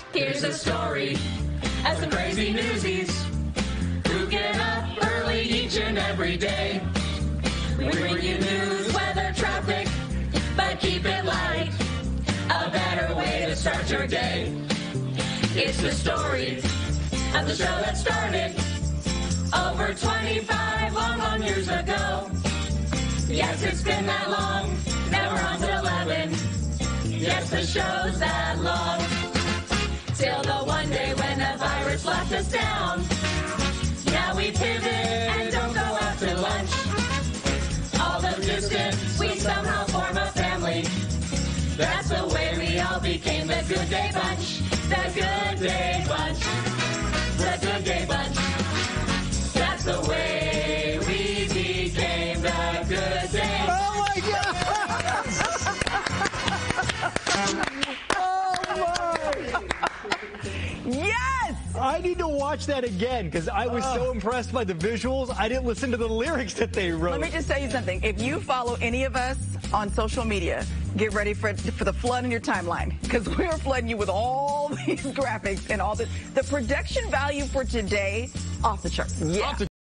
Here's the story of some crazy newsies who get up early each and every day. We bring you news, weather, traffic, but keep it light. A better way to start your day. It's the story of the show that started over 25 long years ago. Yes, it's been that long. Now we're on to 11. Yes, the show's that long. Till the one day when the virus locked us down. Now we pivot and don't go out to lunch. Although distant, we somehow form a family. That's the way we all became the Good Day Bunch. The Good Day Bunch. The Good Day Bunch. That's the way we became the Good Day Bunch. Oh my God! Oh my! Yes! I need to watch that again because I was so impressed by the visuals. I didn't listen to the lyrics that they wrote. Let me just tell you something. If you follow any of us on social media, get ready for the flood in your timeline because we're flooding you with all these graphics and all this. The production value for today, off the charts. Yeah.